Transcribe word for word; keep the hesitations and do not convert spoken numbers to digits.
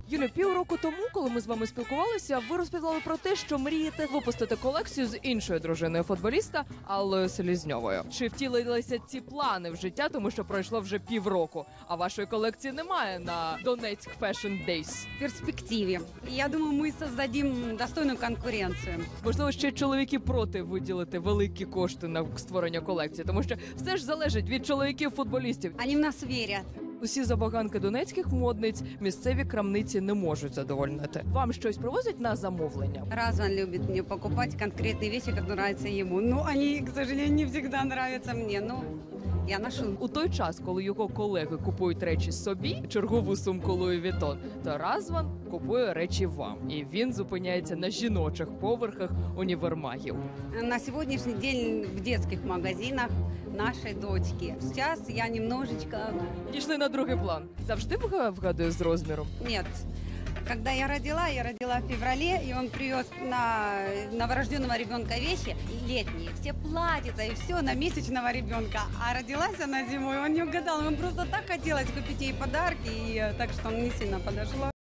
Юлі, півроку тому, коли ми з вами спілкувалися, ви розповідали про те, що мрієте випустити колекцію з іншою дружиною футболіста Аллою Селезньовою. Чи втілилися ці плани в життя, тому що пройшло вже півроку, а вашої колекції немає на Донецьк Fashion Days? В перспективе. Я думаю, мы создадим достойную конкуренцию. Можливо, ще чоловіки проти виділити великі кошти на створення колекції, тому що все ж залежить від чоловіків-футболістів. Они в нас верят. Усі забаганки донецьких модниць місцеві крамниці не можуть задовольнити. Вам щось привозять на замовлення? Разван любит мне покупать конкретные вещи, которые нравятся ему. Но они, к сожалению, не всегда нравятся мне. Но я ношу. У той час, коли його колеги купують речі собі, чергову сумку Луї Вітон, то Разван купує речі вам. І він зупиняється на жіночих поверхах універмагів. На сегодняшний день в детских магазинах нашей дочки. Сейчас я немножечко... Дійшли на другий план. Завжди вга- вгадує з розміром? Нет. Когда я родила, я родила в феврале, и он привез на новорожденного ребенка вещи летние. Все платьица и все на месячного ребенка. А родилась она зимой, он не угадал. Ему просто так хотелось купить ей подарки, и так что он не сильно подошло.